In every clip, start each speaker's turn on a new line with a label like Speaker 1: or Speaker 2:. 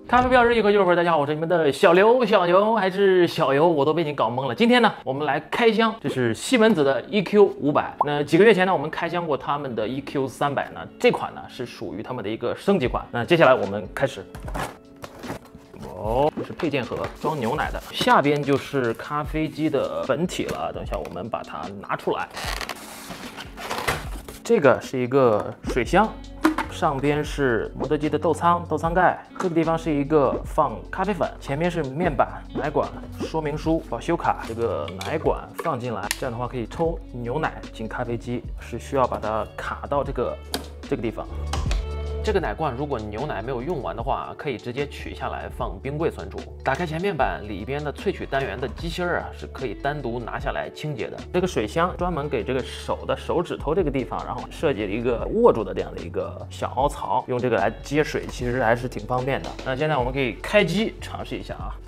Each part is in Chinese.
Speaker 1: 咖啡标日一口就是大家好，我是你们的小刘、小牛还是小游，我都被你搞懵了。今天呢，我们来开箱，这是西门子的 EQ500。那几个月前呢，我们开箱过他们的 EQ300呢，这款呢是属于他们的一个升级款。那接下来我们开始。哦，这是配件盒，装牛奶的。下边就是咖啡机的本体了。等一下，我们把它拿出来。这个是一个水箱。 上边是磨豆机的豆仓盖，这个地方是一个放咖啡粉，前面是面板、奶管、说明书、保修卡。这个奶管放进来，这样的话可以抽牛奶进咖啡机，是需要把它卡到这个地方。 这个奶罐，如果牛奶没有用完的话，可以直接取下来放冰柜存储。打开前面板，里边的萃取单元的机芯儿啊，是可以单独拿下来清洁的。这个水箱专门给这个手的手指头这个地方，然后设计了一个握住的这样的一个小凹槽，用这个来接水，其实还是挺方便的。那现在我们可以开机尝试一下啊，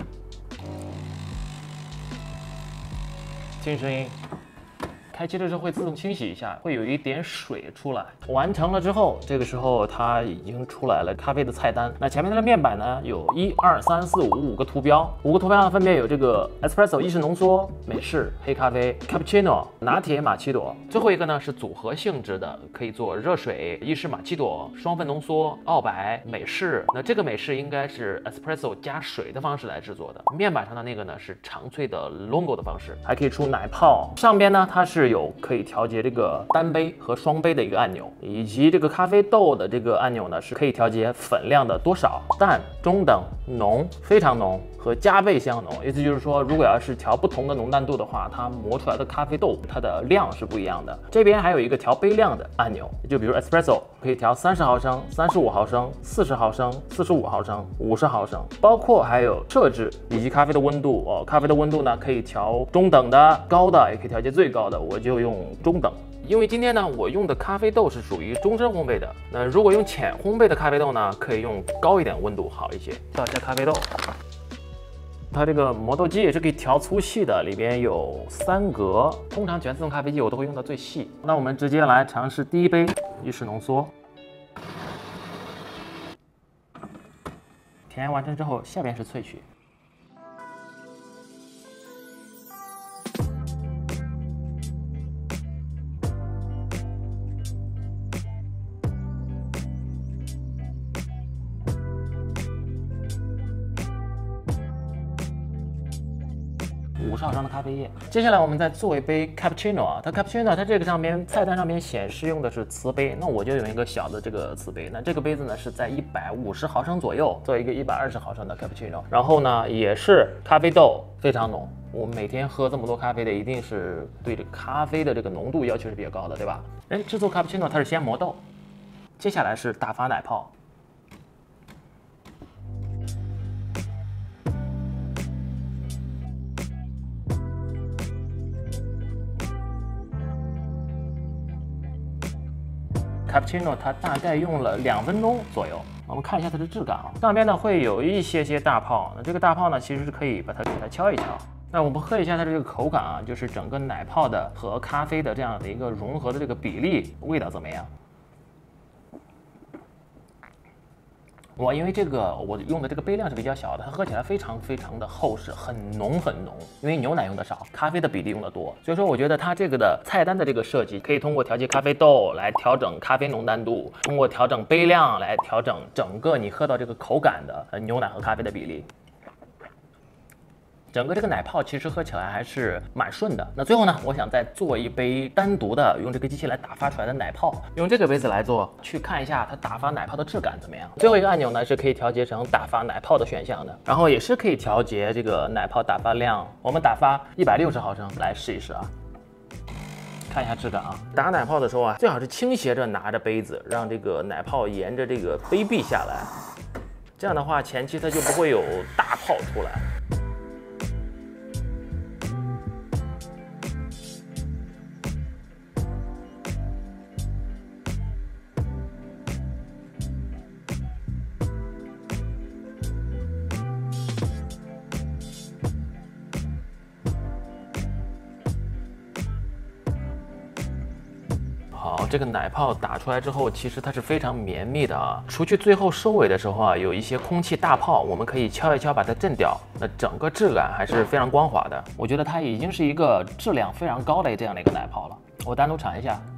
Speaker 1: 听声音。 开机的时候会自动清洗一下，会有一点水出来。完成了之后，这个时候它已经出来了咖啡的菜单。那前面的面板呢，有1、2、3、4、5个图标，5个图标上分别有这个 espresso 意式浓缩、美式、黑咖啡、cappuccino、拿铁、玛奇朵。最后一个呢是组合性质的，可以做热水、意式玛奇朵、双份浓缩、澳白、美式。那这个美式应该是 espresso 加水的方式来制作的。面板上的那个呢是长萃的 longo 的方式，还可以出奶泡。上边呢它是 有可以调节这个单杯和双杯的一个按钮，以及这个咖啡豆的这个按钮呢，是可以调节粉量的多少，淡、中等、浓、非常浓和加倍相浓。意思就是说，如果要是调不同的浓淡度的话，它磨出来的咖啡豆它的量是不一样的。这边还有一个调杯量的按钮，就比如 espresso 可以调30毫升、35毫升、40毫升、45毫升、50毫升，包括还有设置以及咖啡的温度哦。咖啡的温度呢，可以调中等的、高的，也可以调节最高的。我就用中等，因为今天呢，我用的咖啡豆是属于中深烘焙的。那如果用浅烘焙的咖啡豆呢，可以用高一点温度好一些。倒一下咖啡豆，它这个磨豆机也是可以调粗细的，里边有3格。通常全自动咖啡机我都会用到最细。那我们直接来尝试第一杯意式浓缩。填完成之后，下边是萃取。 50毫升的咖啡液。接下来我们再做一杯 cappuccino 啊，它 cappuccino 它这个上面菜单上面显示用的是瓷杯，那我就用一个小的这个瓷杯。那这个杯子呢是在150毫升左右，做一个120毫升的 cappuccino。然后呢也是咖啡豆非常浓，我们每天喝这么多咖啡的，一定是对这咖啡的这个浓度要求是比较高的，对吧？制作 cappuccino 它是先磨豆，接下来是打发奶泡。 Cappuccino 它大概用了2分钟左右，我们看一下它的质感啊，上边呢会有一些大泡，那这个大泡呢其实是可以把它给它敲一敲。那我们喝一下它这个口感啊，就是整个奶泡的和咖啡的这样的一个融合的这个比例，味道怎么样？ 哇，因为这个我用的这个杯量是比较小的，它喝起来非常的厚实，很浓。因为牛奶用的少，咖啡的比例用的多，所以说我觉得它这个的菜单的这个设计，可以通过调节咖啡豆来调整咖啡浓淡度，通过调整杯量来调整整个你喝到这个口感的牛奶和咖啡的比例。 整个这个奶泡其实喝起来还是蛮顺的。那最后呢，我想再做一杯单独的用这个机器来打发出来的奶泡，用这个杯子来做，去看一下它打发奶泡的质感怎么样。最后一个按钮呢是可以调节成打发奶泡的选项的，然后也是可以调节这个奶泡打发量。我们打发160毫升来试一试啊，看一下质感啊。打奶泡的时候啊，最好是倾斜着拿着杯子，让这个奶泡沿着这个杯壁下来，这样的话前期它就不会有大泡出来。 好，这个奶泡打出来之后，其实它是非常绵密的啊。除去最后收尾的时候啊，有一些空气大泡，我们可以敲一敲把它震掉。那整个质感还是非常光滑的。我觉得它已经是一个质量非常高的这样的一个奶泡了。我单独尝一下。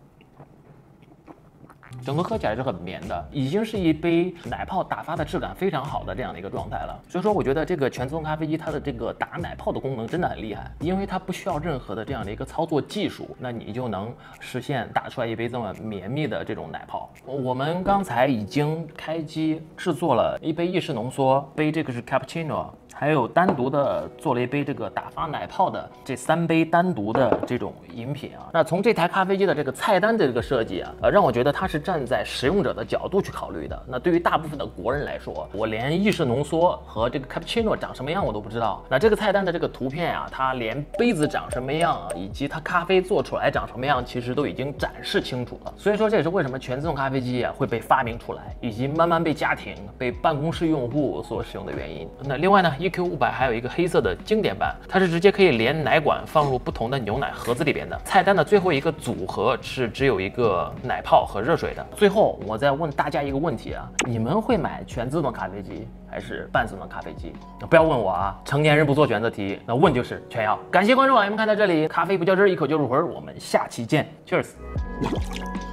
Speaker 1: 整个喝起来是很绵的，已经是一杯奶泡打发的质感非常好的这样的一个状态了。所以说，我觉得这个全自动咖啡机它的这个打奶泡的功能真的很厉害，因为它不需要任何的这样的一个操作技术，那你就能实现打出来一杯这么绵密的这种奶泡。我们刚才已经开机制作了一杯意式浓缩，杯这个是 cappuccino。 还有单独的做了一杯这个打发奶泡的这3杯单独的这种饮品啊。那从这台咖啡机的这个菜单的这个设计啊，让我觉得它是站在使用者的角度去考虑的。那对于大部分的国人来说，我连意式浓缩和这个 cappuccino 长什么样我都不知道。那这个菜单的这个图片啊，它连杯子长什么样啊，以及它咖啡做出来长什么样，其实都已经展示清楚了。所以说这也是为什么全自动咖啡机啊会被发明出来，以及慢慢被家庭、被办公室用户所使用的原因。那另外呢？ EQ500还有一个黑色的经典版，它是直接可以连奶管放入不同的牛奶盒子里边的。菜单的最后一个组合是只有一个奶泡和热水的。最后我再问大家一个问题啊，你们会买全自动咖啡机还是半自动咖啡机？不要问我啊，成年人不做选择题，那问就是全要。感谢关注，我们看到这里，咖啡不较真，一口就入魂，我们下期见 ，Cheers。